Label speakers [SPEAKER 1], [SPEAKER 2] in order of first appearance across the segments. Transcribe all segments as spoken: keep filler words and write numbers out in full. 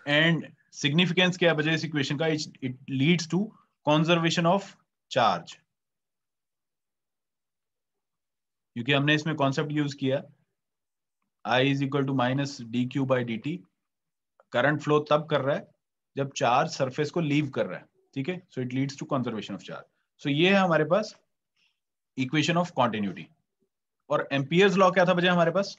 [SPEAKER 1] And significance क्या है वजह इस इक्वेशन का? It leads to conservation of charge, क्योंकि हमने इसमें कॉन्सेप्ट यूज किया I is equal to minus d q by d t. Current flow तब कर रहा है जब चार्ज सरफेस को लीव कर रहा है, ठीक है। So it leads to conservation of charge. So ये है हमारे पास इक्वेशन ऑफ कॉन्टिन्यूटी। और एम्पियर्स लॉ क्या था बजे हमारे पास?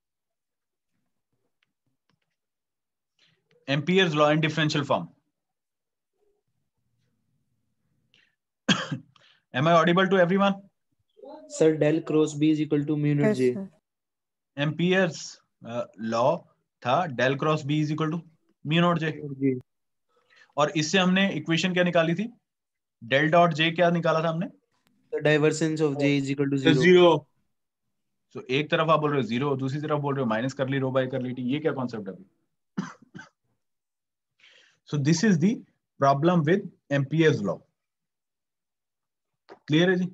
[SPEAKER 1] Ampere's law in differential form. Am I audible to everyone?
[SPEAKER 2] Sir, del cross B is equal to mu naught J.
[SPEAKER 1] Ampere's uh, law था del cross B is equal to mu naught J। और इससे हमने equation क्या निकाली थी? del dot J क्या निकाला था हमने?
[SPEAKER 2] The divergence of J is equal to zero.
[SPEAKER 3] zero.
[SPEAKER 1] So एक तरफ आप बोल रहे हो जीरो, दूसरी तरफ बोल रहे हो minus curly rho by curly t. ये क्या कॉन्सेप्ट है अभी? So this is the problem with Ampere's law। Clear है जी?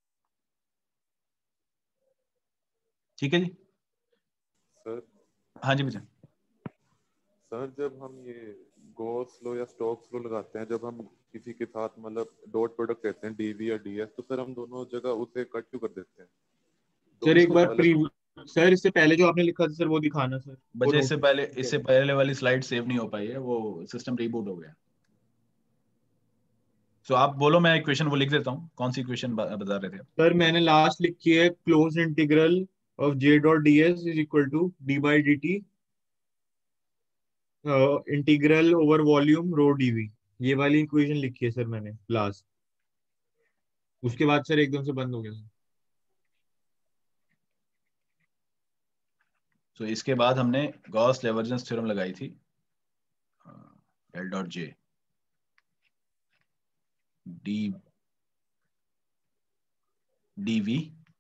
[SPEAKER 1] ठीक है जी।
[SPEAKER 4] सर
[SPEAKER 1] हाँ जी बच्चा।
[SPEAKER 4] सर जब हम ये गॉस लॉ या स्टोक्स लॉ लगाते हैं, जब हम किसी के साथ मतलब डॉट प्रोडक्ट लेते हैं डीवी या डीएस, तो सर हम दोनों जगह उसे कट क्यों कर देते हैं?
[SPEAKER 3] सर एक बार प्री सर इससे पहले जो आपने लिखा था सर वो दिखाना सर।
[SPEAKER 1] बच्चे इससे पहले इससे पहले वाली स्लाइड सेव नहीं हो पाई है, वो सिस्टम रीबूट हो गया। सो so, आप बोलो, मैं इक्वेशन वो लिख देता हूँ। कौन सी इक्वेशन बता रहे थे
[SPEAKER 3] सर? मैंने लास्ट लिखी है close integral of J dot d s is equal to d by d t integral over volume rho d v. ये वाली इक्वेशन लिखी है सर मैंने लास्ट। उसके बाद सर एकदम से बंद हो गया सर।
[SPEAKER 1] तो so, इसके बाद हमने गॉस डाइवर्जेंस थ्योरम लगाई थी, del dot J d d v,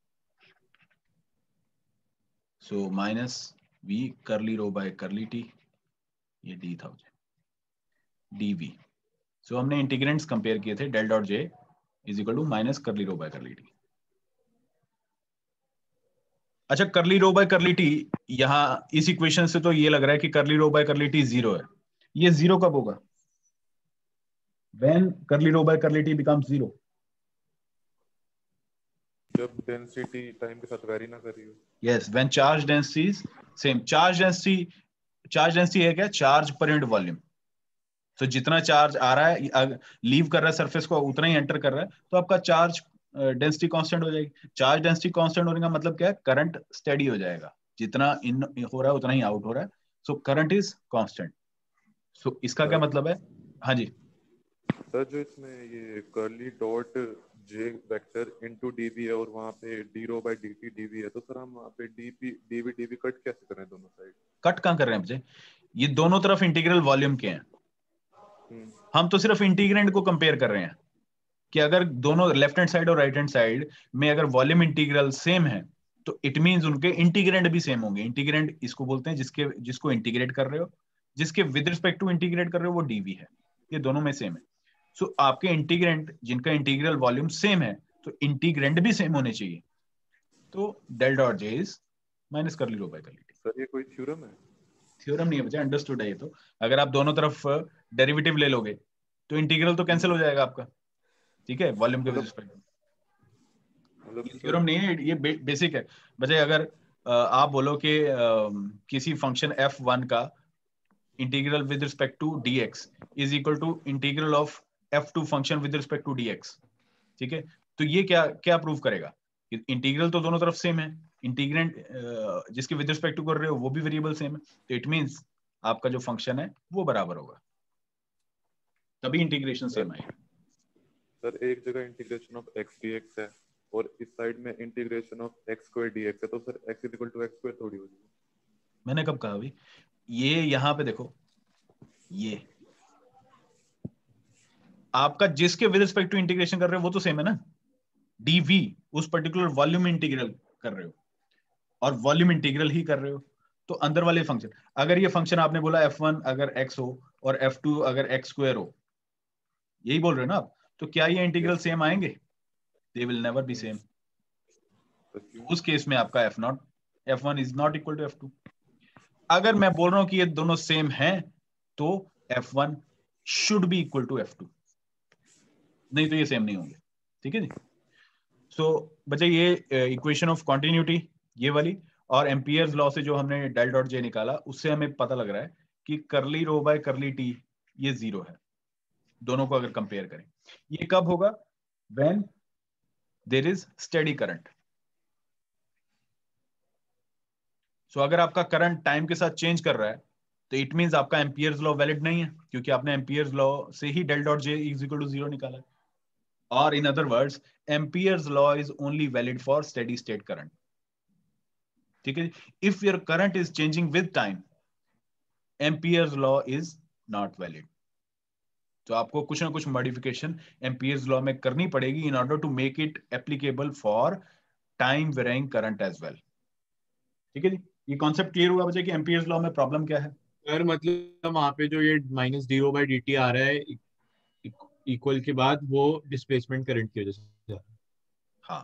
[SPEAKER 1] so minus v curly rho by curly t, ये डी था डीवी। सो हमने इंटीग्रेंट्स कंपेयर किए थे, del dot J is equal to minus curly rho by curly T. अच्छा, करली rho by curly T, यहाँ इस equation से तो ये लग रहा है कि curly rho by curly t zero है। ये जीरो कब होगा? When curly row by curly t becomes zero?
[SPEAKER 4] जब डेंसिटी टाइम के साथ वेरी ना कर रही हो।
[SPEAKER 1] Yes, when charge density is same. Charge density, charge density है क्या? Charge per unit volume. तो जितना चार्ज आ रहा है, लीव कर रहा है सरफेस को, उतना ही एंटर कर रहा है, तो आपका चार्ज डेंसिटी कांस्टेंट हो जाएगी। चार्ज डेंसिटी कांस्टेंट होने का मतलब क्या है? करंट स्टेडी हो जाएगा, जितना इन हो रहा है उतना ही आउट हो रहा है। So current is constant. So इसका क्या मतलब है? हाँ जी
[SPEAKER 4] सर, जो इसमें ये curly dot J vector into d v है और वहाँ पे d rho by d t d v है, तो सर हम वहाँ पे डीपी डीवी डीवी कट कैसे कर रहे हैं दोनों साइड?
[SPEAKER 1] कट कहाँ कर रहे हैं बच्चे? ये दोनों तरफ इंटीग्रल वॉल्यूम के हैं। हम तो सिर्फ इंटीग्रेंड को कंपेयर कर रहे हैं कि अगर दोनों लेफ्ट हैंड साइड और राइट हैंड साइड में अगर वॉल्यूम इंटीग्रल सेम है तो इट मींस उनके इंटीग्रेंड भी सेम होंगे। इंटीग्रेंड इसको बोलते हैं जिसके जिसको इंटीग्रेट कर रहे हो, जिसके विद रिस्पेक्ट टू इंटीग्रेट कर रहे हो वो डीवी है। ये दोनों में सेम है। सो so, आपके इंटीग्रेंड जिनका इंटीग्रल वॉल्यूम सेम है तो इंटीग्रेंड भी सेम होने चाहिए। तो del dot J is minus curly rho by curly t.
[SPEAKER 4] Sir ये कोई थ्योरम है?
[SPEAKER 1] थ्योरम नहीं है बच्चा, अंडरस्टूड है ये तो। अगर आप दोनों तरफ डेरिवेटिव ले लोगे तो इंटीग्रल तो कैंसिल हो जाएगा आपका, ठीक है, वॉल्यूम के रिस्पेक्ट में। थ्योरम नहीं है, ये बे, बेसिक है बच्चा। अगर आप बोलो कि किसी फंक्शन एफ वन का integral with respect to dx is equal to integral of f two function with respect to dx, ठीक है, तो ये क्या क्या प्रूव करेगा? इंटीग्रल तो दोनों तरफ सेम है, इंटीग्रेंट जिसके विद रिस्पेक्ट टू कर रहे हो वो भी वेरिएबल सेम है, तो इट मींस आपका जो फंक्शन है वो बराबर होगा, तभी इंटीग्रेशन सेम आएगा।
[SPEAKER 4] सर एक जगह इंटीग्रेशन ऑफ x dx है और इस साइड में integration of x square dx है, तो sir x is equal to x square थोड़ी होगी।
[SPEAKER 1] मैंने कब कहा अभी? ये यहाँ पे देखो, ये आपका जिसके विद रिस्पेक्ट टू इंटीग्रेशन कर रहे हो वो तो सेम है ना। dv उस पर्टिकुलर वॉल्यूम इंटीग्रल कर रहे हो और वॉल्यूम इंटीग्रल ही कर रहे हो, तो अंदर वाले फंक्शन, अगर ये फंक्शन आपने बोला एफ वन अगर x हो और एफ टू अगर x स्क्वायर हो, यही बोल रहे हो ना आप, तो क्या ये इंटीग्रल सेम आएंगे? They will never be same. उस केस में आपका f not f one is not equal to f two. अगर मैं बोल रहा हूं कि ये दोनों सेम हैं तो f one should be equal to f two, नहीं तो ये सेम नहीं होंगे। ठीक है जी। सो so, बच्चे ये इक्वेशन ऑफ कॉन्टिन्यूटी ये वाली, और एम्पियर्स लॉ से जो हमने डेल डॉट जे निकाला उससे हमें पता लग रहा है कि curly rho by curly t ये जीरो है। दोनों को अगर कंपेयर करें, ये कब होगा? When there is steady current. So अगर आपका करंट टाइम के साथ चेंज कर रहा है तो इट मींस आपका एम्पियर्स लॉ वैलिड नहीं है, क्योंकि आपने एम्पियर्स लॉ से ही del dot J is equal to zero निकाला है। और in other words, Ampere's law is only valid for steady state current. ठीक है। If your current is changing with time, Ampere's law is not valid. तो आपको कुछ ना कुछ मॉडिफिकेशन एम्पियर्स लॉ में करनी पड़ेगी in order to make it applicable for time varying current as well. ठीक है जी। ये कॉन्सेप्ट क्लियर हुआ बच्चे कि एम्पियर्स लॉ में प्रॉब्लम क्या है?
[SPEAKER 3] सर मतलब वहां पे जो ये minus d o by d t आ रहा है इक्वल के बाद, वो डिस्प्लेसमेंट करंट की वजह से।
[SPEAKER 1] हाँ।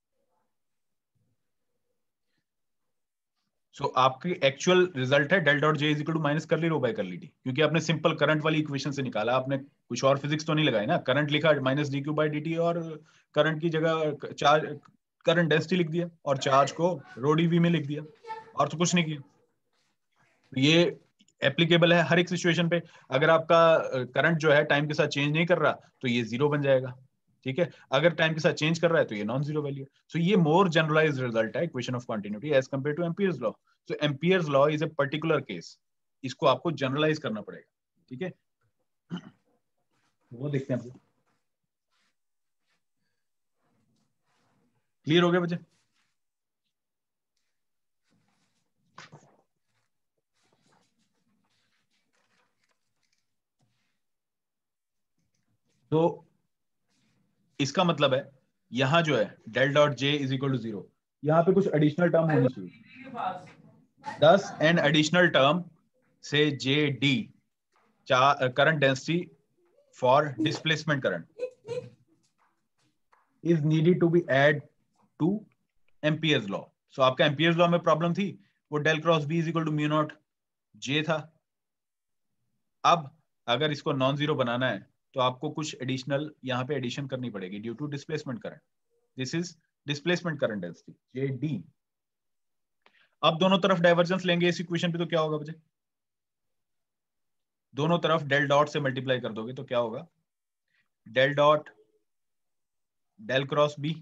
[SPEAKER 1] सो so, आपकी एक्चुअल रिजल्ट है del dot J is equal to minus curly rho by curly T, क्योंकि आपने सिंपल करंट वाली इक्वेशन से निकाला, आपने कुछ और फिजिक्स तो नहीं लगाई ना। करंट लिखा minus d q by d t, और करंट की जगह चार्ज करंट डेंसिटी लिख दिया और चार्ज को रो डी वी में लिख दिया, और तो कुछ नहीं किया। ये एप्लीकेबल है हर एक सिचुएशन पे। अगर आपका करंट जो है टाइम के साथ चेंज नहीं कर रहा तो ये जीरो बन जाएगा। ठीक है। अगर टाइम के साथ चेंज कर रहा है तो ये नॉन जीरो वैल्यू। सो ये मोर जनरलाइज्ड रिजल्ट है equation of continuity as compare to Ampere's law. So Ampere's law is a particular case, इसको आपको जनरलाइज करना पड़ेगा। ठीक है। वो देखते हैं। क्लियर हो गया बच्चे? तो इसका मतलब है यहां जो है del dot J is equal to zero, यहां पे कुछ एडिशनल टर्म होनी चाहिए। दस एन एडिशनल टर्म से J D current density for displacement current is needed to be add to Ampere's law. So आपका एम्पियर्स लॉ में प्रॉब्लम थी, वो del cross B is equal to mu naught J था। अब अगर इसको non zero बनाना है तो आपको कुछ एडिशनल यहाँ पे एडिशन करनी पड़ेगी due to displacement current. This is displacement current density J D. अब दोनों तरफ डाइवर्जेंस लेंगे इस इक्वेशन पे तो क्या होगा बच्चे? दोनों तरफ डेल डॉट से मल्टीप्लाई कर दोगे तो क्या होगा? Del dot del cross B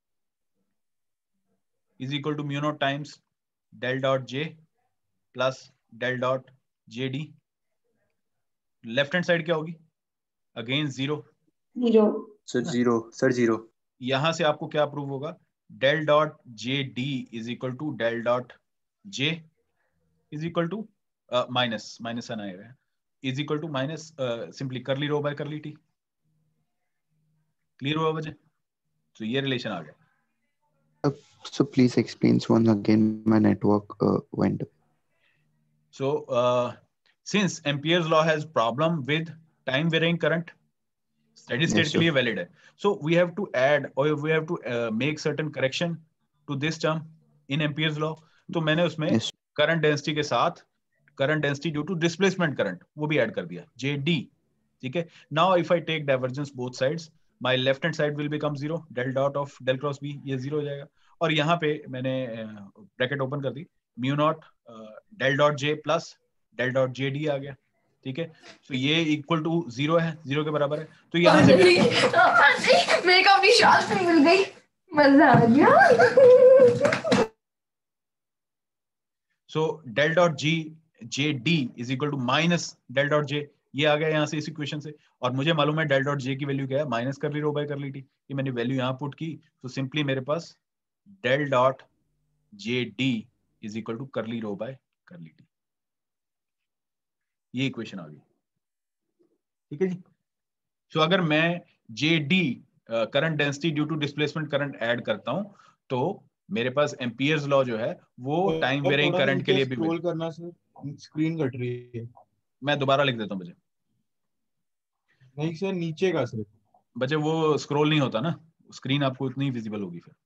[SPEAKER 1] is equal to mu naught times del dot J plus del dot J D. Left hand side क्या होगी? Again zero.
[SPEAKER 2] Zero sir, zero sir, zero.
[SPEAKER 1] यहां से आपको क्या प्रूव होगा? Del dot J D is equal to del dot J is equal to minus minus आना है is equal to minus simply curly rho by curly t. Clear हुआ बच्चे? तो ये रिलेशन आ गया।
[SPEAKER 2] So please explain once again. My network uh, went.
[SPEAKER 1] So uh, since Ampere's law has problem with time varying current, steady state
[SPEAKER 2] Yes,
[SPEAKER 1] के लिए
[SPEAKER 2] sir.
[SPEAKER 1] valid है. So we have to add or we have to uh, make certain correction to this term in Ampere's law. तो मैंने उसमें
[SPEAKER 2] Yes.
[SPEAKER 1] current density के साथ current density due to displacement current वो भी add कर दिया J D. ठीक है. Now if I take divergence both sides, my left hand side will become zero. Del dot of del cross B ये zero हो जाएगा. और यहाँ पे मैंने ब्रैकेट ओपन कर दी, mu naught del dot J plus del dot J D आ गया। ठीक है। तो ये इक्वल टू जीरो है, जीरो के बराबर है। तो यहाँ से
[SPEAKER 5] मेरे को अपनी शॉट पे मिल गई, मजा आ गया।
[SPEAKER 1] So del dot G J D is equal to minus del dot J, ये आ गया यहाँ से इस इक्वेशन से। और मुझे मालूम है डेल डॉट जे की वैल्यू क्या है, minus curly rho by curly t. ये मैंने वैल्यू यहाँ पुट की, तो सिंपली मेरे पास del dot J D is equal to curly rho by curly t, ये इक्वेशन आ गई। ठीक है जी। सो so, अगर मैं J D current density due to displacement current add करता हूं तो मेरे पास एम्पियर्स लॉ जो है वो टाइम वेरिंग करंट के लिए भी
[SPEAKER 3] स्क्रॉल करना सर, स्क्रीन कट रही है।
[SPEAKER 1] मैं दोबारा लिख देता हूं बजे।
[SPEAKER 3] नहीं सर, नीचे का सर
[SPEAKER 1] बजे वो स्क्रॉल नहीं होता ना, स्क्रीन आपको उतनी विजिबल होगी फिर।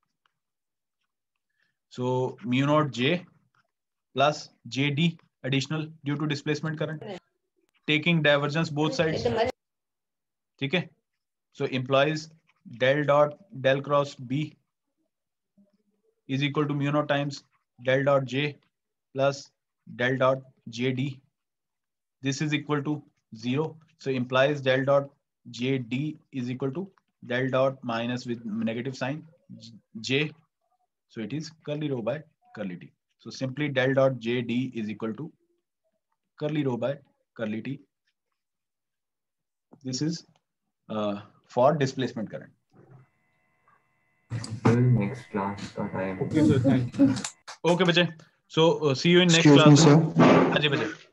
[SPEAKER 1] So mu naught J plus J D additional due to displacement current. taking divergence both sides. ठीक है? So implies del dot del cross B is equal to mu naught times del dot J plus del dot J D. This is equal to zero. So implies del dot J D is equal to del dot minus with negative sign J. So it is curly row by curly T. So simply del dot J D is equal to curly row by curly T. This is uh, for displacement current.
[SPEAKER 6] Next class का time.
[SPEAKER 3] Okay, sir. Thank you.
[SPEAKER 1] Okay, बच्चे. So uh, see you in next
[SPEAKER 7] Excuse me,
[SPEAKER 1] class.
[SPEAKER 7] sir.
[SPEAKER 1] हाँ जी बच्चे.